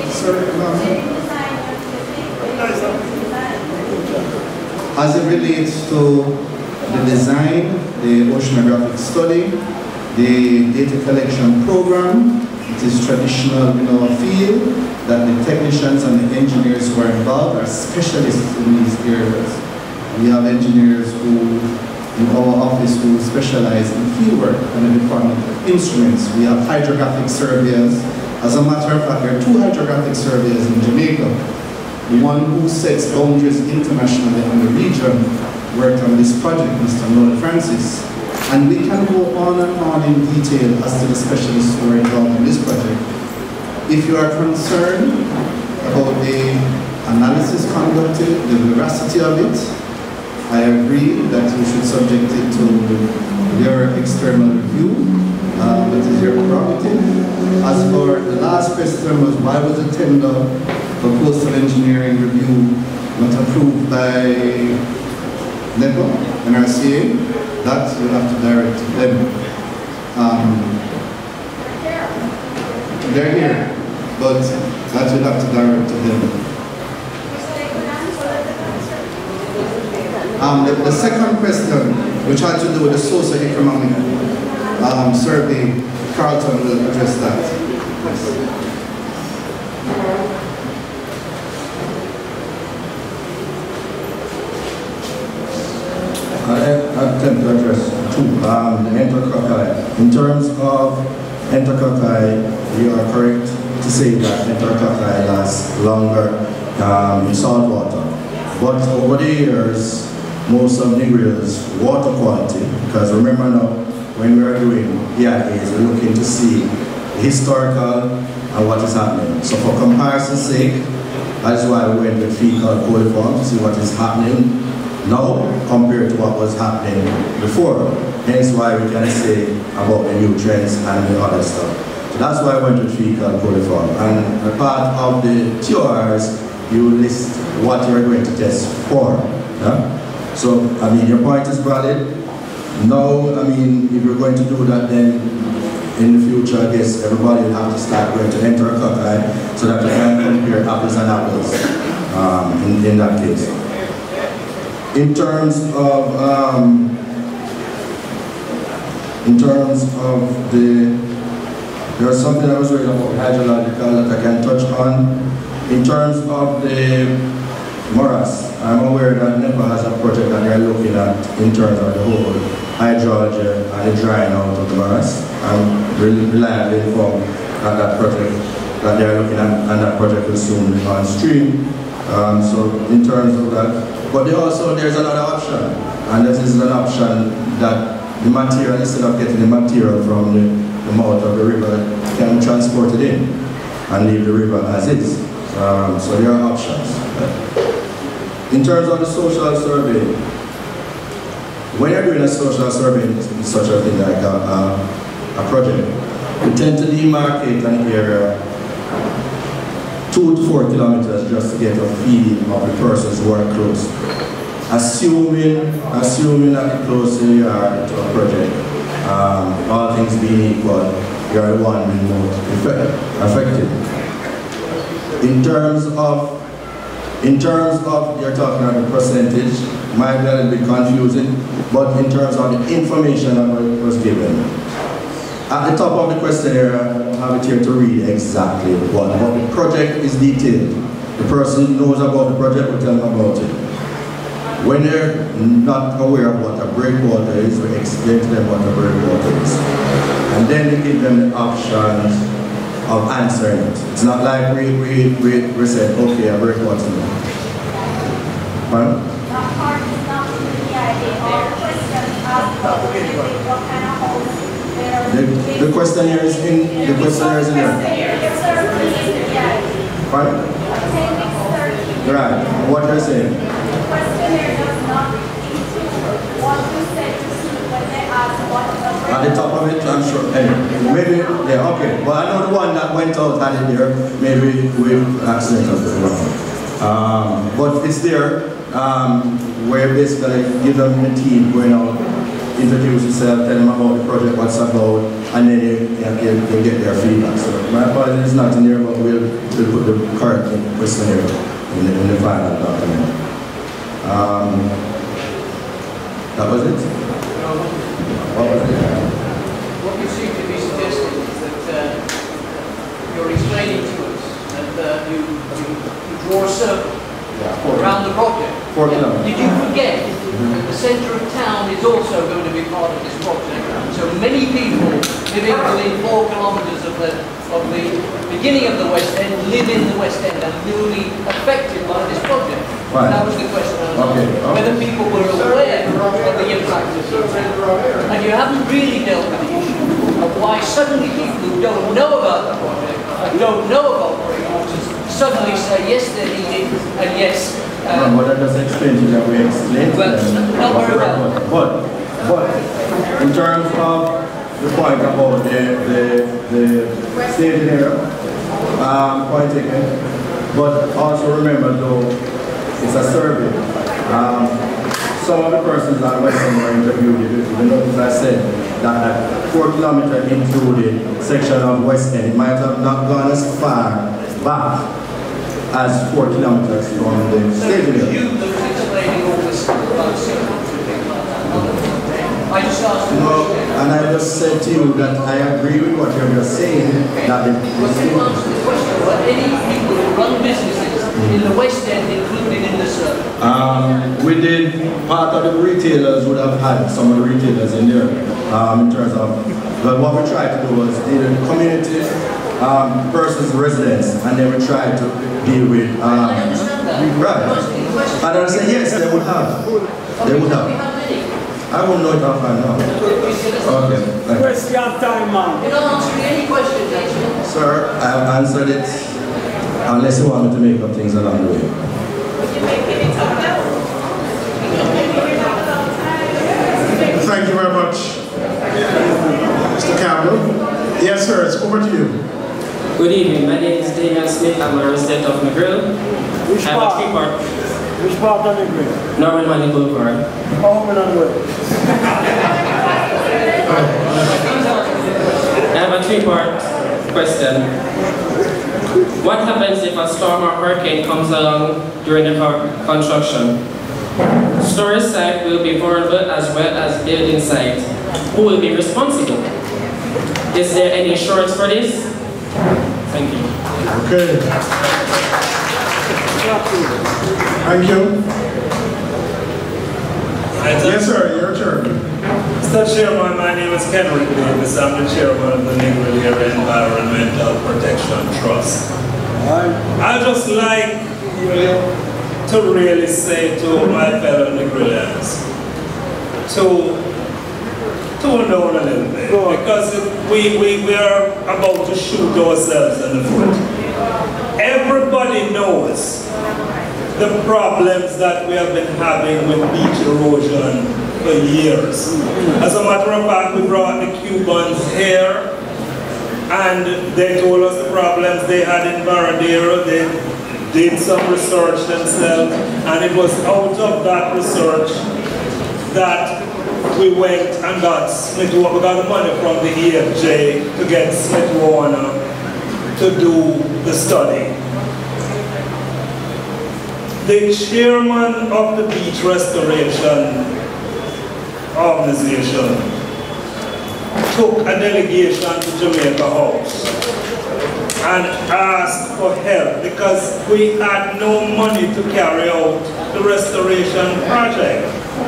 G: as it relates to the design, the oceanographic study, the data collection program, it is traditional in our field that the technicians and the engineers who are involved are specialists in these areas. We have engineers who, in our office, who specialize in fieldwork and the Department of Instruments. We have hydrographic surveyors. As a matter of fact, there are 2 hydrographic surveyors in Jamaica. one who sets boundaries internationally in the region, worked on this project, Mr. Noel Francis. And we can go on and on in detail as to the specialists who are involved in this project. If you are concerned about the analysis conducted, the veracity of it, I agree that you should subject it to your external review. That is your prerogative. As for the last question was, why was the tender for coastal engineering review not approved by NEPA, NRCA? That you have to direct to them. They're here, but that you'll have to direct to them. The second question, which had to do with the socio-economic survey, Carlton will address that. Yes.
D: I attempt to address two. The Entercocci. In terms of Entercocci, you are correct to say that Entercocci lasts longer in salt water. But over the years, most of Negril's water quality, because remember now, when we are doing EIAs, we're looking to see historical and what is happening. So for comparison's sake, that's why we went with fecal coliform to see what is happening now compared to what was happening before. Hence why we can say about the nutrients and the other stuff. So that's why I went with fecal coliform. And a part of the TORs, you list what you're going to test for. Yeah? So, I mean, your point is valid. Now, I mean, if you're going to do that, then in the future, I guess everybody will have to start going to Entercocci so that we can compare apples and apples in that case. In terms of there's something I was reading about hydrological that I can touch on. In terms of the morass, I'm aware that NEPA has a project that they're looking at in terms of the whole hydrology and the drying out of the morass. I'm really reliably informed that that project that they're looking at and that project will soon be on stream. So in terms of that, but there's another option, and this is an option that the material, instead of getting the material from the mouth of the river, can be transported in and leave the river as is. So there are options. In terms of the social survey, when you're doing a social survey in such a thing like a project, we tend to demarcate an area 2 to 4 kilometers just to get a feel of the persons who are close. Assuming that the closer you are to a project, all things being equal, you are the one being more affected. In terms of you're talking about the percentage, might be a little bit confusing, but in terms of the information that was given. At the top of the questionnaire, I don't have it here to read exactly what, but the project is detailed. The person who knows about the project will tell them about it. When they're not aware of what a breakwater is, we explain to them what a breakwater is. And then we give them the options of answering it. It's not like we said, okay, a breakwater. Pardon?
M: That part is not in the EIA. All the questions asked what kind of house.
D: The questionnaire is in the questionnaire is in there. Pardon? Right. What you're saying?
M: The questionnaire does not include what you said to see when they ask what the
D: at the top of it, I'm sure. Maybe, yeah, okay. Well, I know the one that went out had it there. Maybe with accidentally wrong. But it's there. Where basically give them the team going out, introduce yourself, tell them about the project, what's about, and then they get their feedback. So my apologies, it's not in there, but we'll put the correct questionnaire in the final document. That was it? What was it?
L: What you seem to be suggesting is that you're explaining to us that you draw a circle around the project.
D: 4 kilometers.
L: Did you forget that the centre of town is also going to be part of this project? So many people living within 4 kilometres of the beginning of the West End live in the West End and newly affected by this project?
D: Right.
L: That was the question I was asking. Whether people were aware of the impact of this. And you haven't really dealt with the issue of why suddenly people who don't know about the project, don't know about breakwaters, suddenly say yes they're needed and yes.
D: But that doesn't explain to them. We explain to them.
L: Not very well.
D: But in terms of the point about the staging area, point taken. But also remember though, it's a survey. Some of the persons that were interviewed, you notice I said that 4 kilometers included section of West End, it might have not gone as far back as 4 kilometers from the staging area. No, and I just said to you that I agree with what you're just saying. That any people who run businesses in the West End included in the survey? We did, part of the retailers would have had some of the retailers in there in terms of, but what we tried to do was deal with community, persons, residents, and then we tried to deal with, right. And I said yes, they would have. They would have. I won't know it offhand now. Okay.
F: Question time, man. You don't answer any questions, actually.
D: Sir, I have answered it unless you want me to make up things along the way.
A: Thank you very much, Mr. Campbell. Yes, sir, it's over to you.
N: Good evening. My name is Daniel Smith. I'm a resident of Negril.
F: Which part? Which part of Negril?
N: Norman Manning Boulevard.
F: How many on the way?
N: I have a 3-part question. What happens if a storm or hurricane comes along during the construction? Storage site will be vulnerable as well as building site. Who will be responsible? Is there any insurance for this? Thank you.
A: Okay. Thank you. Yes, sir, your turn.
O: Mr. Chairman, my name is Kenrick Davis. I'm the chairman of the Negril Area Environmental Protection Trust. I'd just like to really say to my fellow Negrilians to tone down a little bit, because we are about to shoot ourselves in the foot. Everybody knows the problems that we have been having with beach erosion for years. As a matter of fact, we brought the Cubans here and they told us the problems they had in Varadero. They did some research themselves, and it was out of that research that we went and got Smith. We got the money from the EFJ to get Smith Warner to do the study. The chairman of the Beach Restoration Organization took a delegation to Jamaica House and asked for help because we had no money to carry out the restoration project.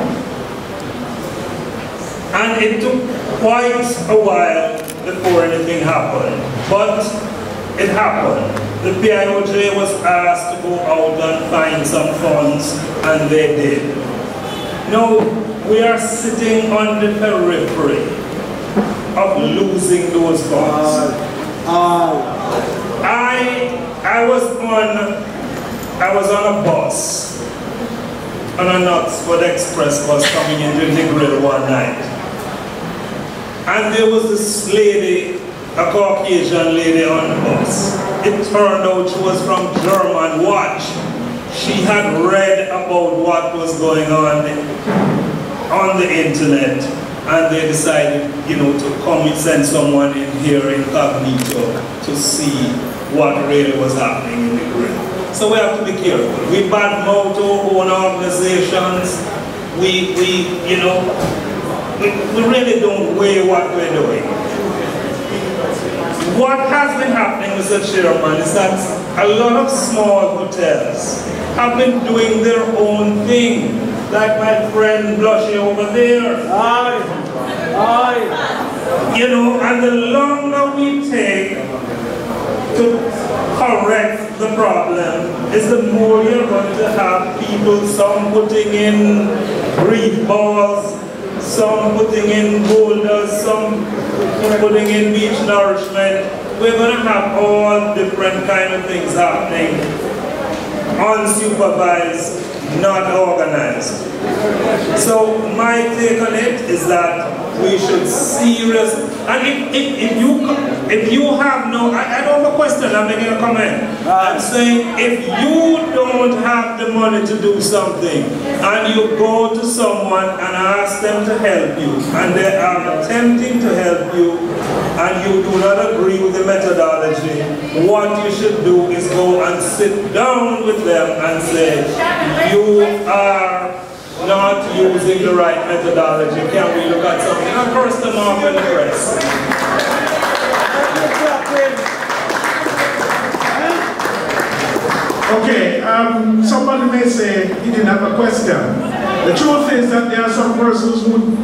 O: And it took quite a while before anything happened, but it happened. The PIOJ was asked to go out and find some funds, and they did. Now, we are sitting on the periphery of losing those funds. I was on a bus, on an Oxford Express bus coming into Negril one night. And there was this lady, a Caucasian lady on the bus. It turned out she was from German Watch. She had read about what was going on the internet, and they decided, to come and send someone in here incognito to see what really was happening in the grid. So we have to be careful. We badmouth our own organizations. We really don't weigh what we're doing. What has been happening, Mr. Chairman, is that a lot of small hotels have been doing their own thing, like my friend Blushy over there. And the longer we take to correct the problem is the more you're going to have people, some putting in reef balls, some putting in boulders, some putting in beach nourishment. We're going to have all different kind of things happening, unsupervised, not organized. So my take on it is that we should serious, and if you have no, I don't have a question, I'm making a comment. I'm saying if you don't have the money to do something and you go to someone and ask them to help you and they are attempting to help you and you do not agree with the methodology, what you should do is go and sit down with them and say, you are not using the right methodology. Can we look at something? And curse them off in the press.
A: Okay, somebody may say he didn't have a question. The truth is that there are some persons who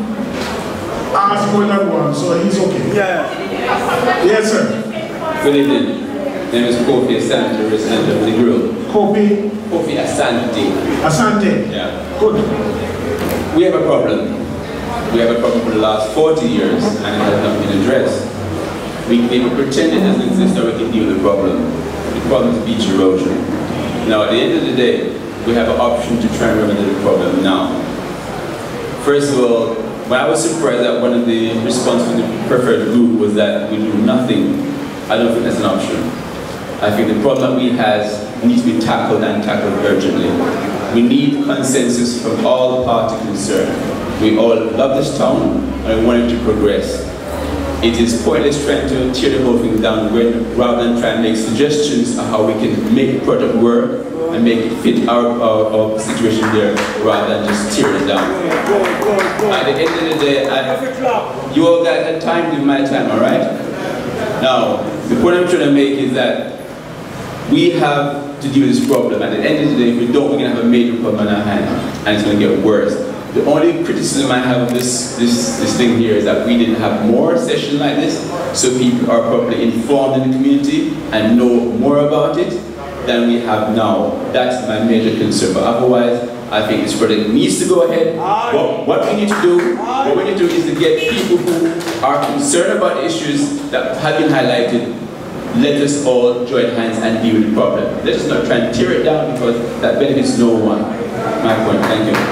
A: ask more than one, so he's okay. Yeah. Yes, sir.
P: Good evening. My name is Kofi Asante, resident of Negril.
A: Kofi
P: Asante.
A: Asante.
P: Yeah.
A: Good.
P: We have a problem. We have a problem for the last 40 years and it has not been addressed. We pretend it doesn't exist or we can deal with the problem. The problem is beach erosion. Now at the end of the day, we have an option to try and remedy the problem now. First of all, when I was surprised that one of the responses from the preferred group was that we do nothing, I don't think that's an option. I think the problem that we have needs to be tackled and tackled urgently. We need consensus from all parties concerned. We all love this town and we want it to progress. It is pointless trying to tear the whole thing down rather than trying to make suggestions on how we can make the project work and make it fit our situation there rather than just tear it down. At the end of the day, you all guys had time with my time, alright? Now, the point I'm trying to make is that we have to deal with this problem. At the end of the day, if we don't, we're going to have a major problem on our hand and it's going to get worse. The only criticism I have of this thing here is that we didn't have more sessions like this so people are properly informed in the community and know more about it than we have now. That's my major concern. But otherwise, I think this project needs to go ahead. What we need to do is to get people who are concerned about issues that have been highlighted. Let us all join hands and deal with the problem. Let us not try and tear it down because that benefits no one. My point, thank you.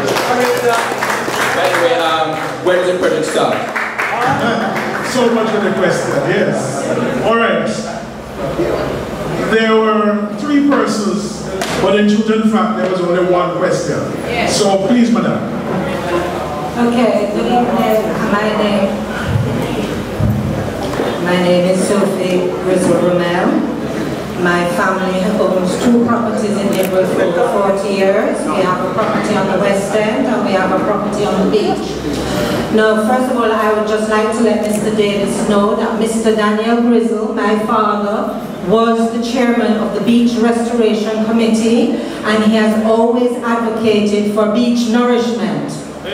P: By the way, where does the project start?
A: So much for the question, yes. Alright. There were 3 persons, but in truth and fact there was only 1 question. Yes. So please, madam.
Q: Okay, good evening. My name is Sophie Grizzle-Romel. My family owns 2 properties in Negril for over 40 years. We have a property on the West End and we have a property on the beach. Now, first of all, I would just like to let Mr. Davis know that Mr. Daniel Grizzle, my father, was the chairman of the Beach Restoration Committee and he has always advocated for beach nourishment.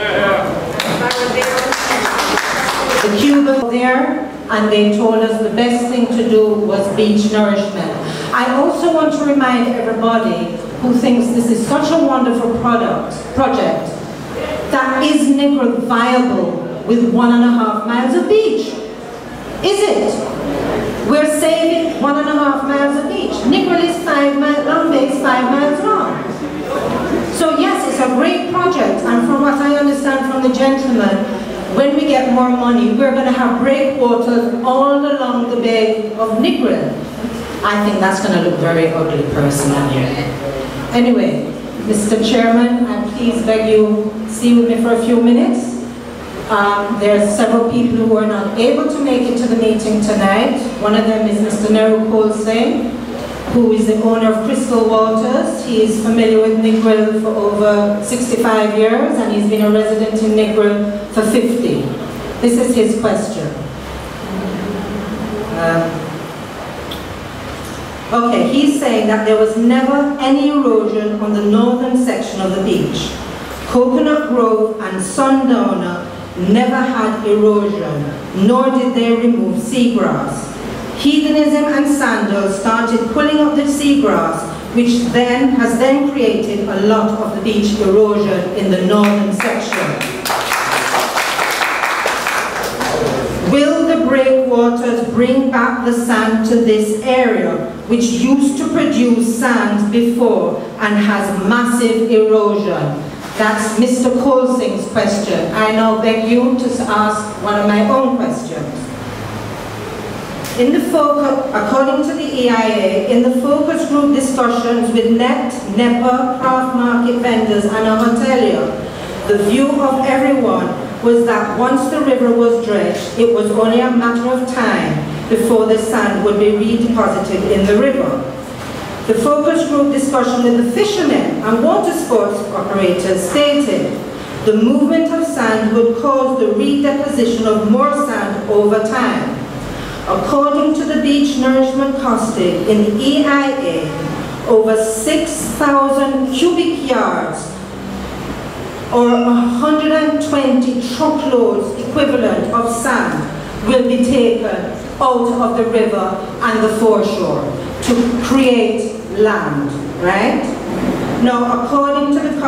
Q: The Cubans there, and they told us the best thing to do was beach nourishment. I also want to remind everybody who thinks this is such a wonderful project, that is Negril viable with 1.5 miles of beach? Is it? We're saving 1.5 miles of beach. Negril is 5 miles long, Bay is 5 miles long. So yes, it's a great project, and from what I understand from the gentleman, when we get more money, we're going to have breakwaters all along the Bay of Negril. I think that's going to look very ugly personally. Anyway, Mr. Chairman, I please beg you, stay with me for a few minutes. There are several people who are not able to make it to the meeting tonight. One of them is Mr. Neru Singh, who is the owner of Crystal Waters. He is familiar with Negril for over 65 years and he's been a resident in Negril for 50. This is his question. Okay, he's saying that there was never any erosion on the northern section of the beach. Coconut Grove and Sundowner never had erosion, nor did they remove seagrass. Heathenism and sandals started pulling up the seagrass, which has then created a lot of the beach erosion in the northern section. Will the breakwaters bring back the sand to this area, which used to produce sand before and has massive erosion? That's Mr. Colsing's question. I now beg you to ask one of my own questions. In the focus, according to the EIA, in the focus group discussions with NET, NEPA, craft market vendors and a hotelier, the view of everyone was that once the river was dredged, it was only a matter of time before the sand would be redeposited in the river. The focus group discussion with the fishermen and water sports operators stated the movement of sand would cause the redeposition of more sand over time. According to the beach nourishment costing in the EIA, over 6,000 cubic yards or 120 truckloads equivalent of sand will be taken out of the river and the foreshore to create land, right? Now, according to the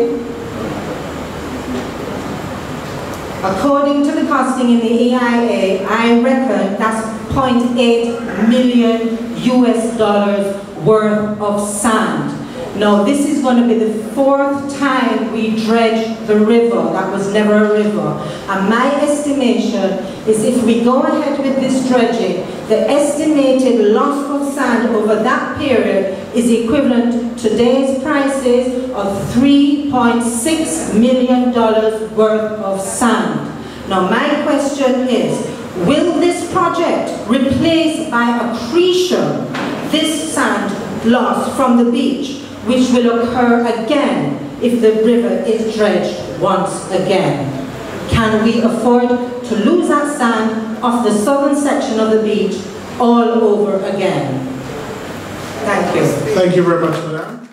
Q: costing in the EIA, I reckon that's 0.8 million US worth of sand. Now, this is going to be the 4th time we dredge the river. That was never a river. And my estimation is if we go ahead with this dredging, the estimated loss of sand over that period is equivalent to today's prices of $3.6 million worth of sand. Now, my question is, will this project replace by accretion this sand loss from the beach, which will occur again if the river is dredged once again? Can we afford to lose that sand off the southern section of the beach all over again? Thank you.
A: Thank you very much for that.